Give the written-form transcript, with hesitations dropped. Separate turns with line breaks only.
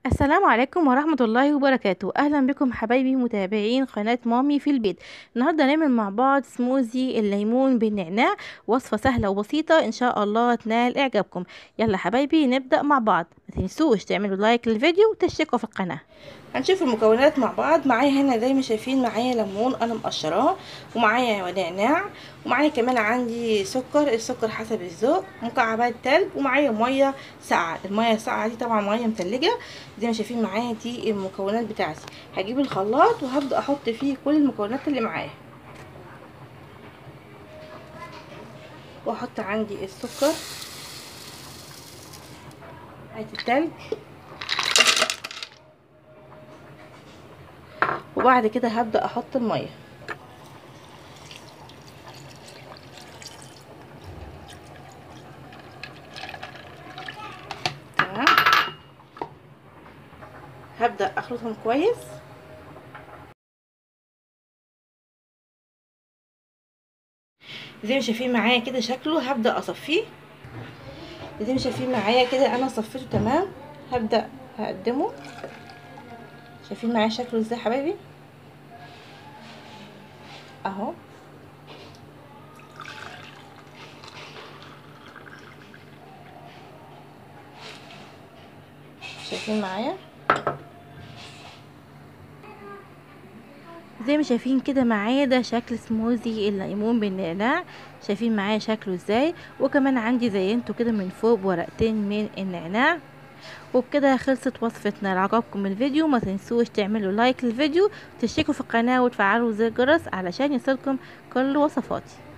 السلام عليكم ورحمة الله وبركاته. أهلا بكم حبايبي متابعين قناة مامي في البيت. النهاردة نعمل مع بعض سموزي الليمون بالنعناع، وصفة سهلة وبسيطة إن شاء الله تنال إعجابكم. يلا حبايبي نبدأ مع بعض. ما تنسوش تعملوا لايك للفيديو وتشتركوا في القناة. هنشوف المكونات مع بعض. معايا هنا زي ما شايفين معايا ليمون انا مقشراه، ومعايا نعناع، ومعايا كمان عندي سكر، السكر حسب الذوق، مكعبات تلج، ومعايا ميه ساقعه. الميه الساقعه دي طبعا ميه متلجه. زي ما شايفين معايا دي المكونات بتاعتي. هجيب الخلاط وهبدا احط فيه كل المكونات اللي معايا، واحط عندي السكر، التلج، وبعد كده هبدا احط الميه. تمام، هبدا اخلطهم كويس. زي ما شايفين معايا كده شكله، هبدا اصفيه. زي ما شايفين معايا كده انا صفيته تمام. هبدا هقدمه. شايفين معايا شكله ازاي حبايبي؟ اهو. شايفين معايا؟ زي ما شايفين كده معايا ده شكل سموزي الليمون بالنعناع. شايفين معايا شكله ازاي؟ وكمان عندي زينته كده من فوق بورقتين من النعناع. وبكده خلصت وصفتنا. لو عجبكم الفيديو ما تنسوش تعملوا لايك للفيديو، تشتركوا في القناة وتفعلوا زر الجرس علشان يصلكم كل وصفاتي.